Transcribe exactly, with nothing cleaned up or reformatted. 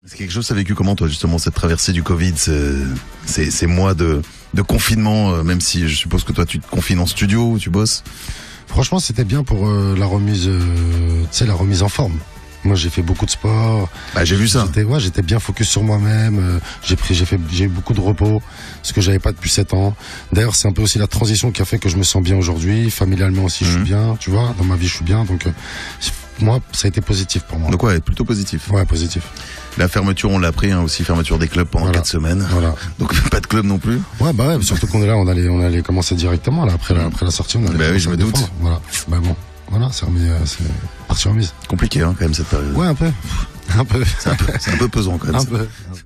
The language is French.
C'est quelque chose, ça a vécu comment toi justement cette traversée du Covid, ces, ces mois de, de confinement, euh, même si je suppose que toi tu te confines en studio ou tu bosses. Franchement, c'était bien pour euh, la remise, euh, tu sais, la remise en forme. Moi, j'ai fait beaucoup de sport. Ah, j'ai vu ça. J'étais, ouais, j'étais bien focus sur moi-même. Euh, j'ai pris, j'ai fait, j'ai eu beaucoup de repos, ce que j'avais pas depuis sept ans. D'ailleurs, c'est un peu aussi la transition qui a fait que je me sens bien aujourd'hui. Familialement aussi, mmh. je suis bien. Tu vois, dans ma vie, je suis bien. Donc, euh, moi, ça a été positif pour moi. Donc ouais, plutôt positif. Ouais, positif. La fermeture, on l'a pris, hein, aussi fermeture des clubs pendant voilà. quatre semaines. Voilà. Donc pas de club non plus. Ouais, bah ouais, surtout qu'on est là, on allait, on allait commencer directement là après, mmh. la, après la sortie, on allait. Bah oui, je me doute. Voilà. Bah bon, voilà, c'est remis, euh, c'est parti remise. Compliqué, hein, quand même cette période. Ouais, un peu, un peu. C'est un peu, c'est un peu pesant quand même. Un ça. peu.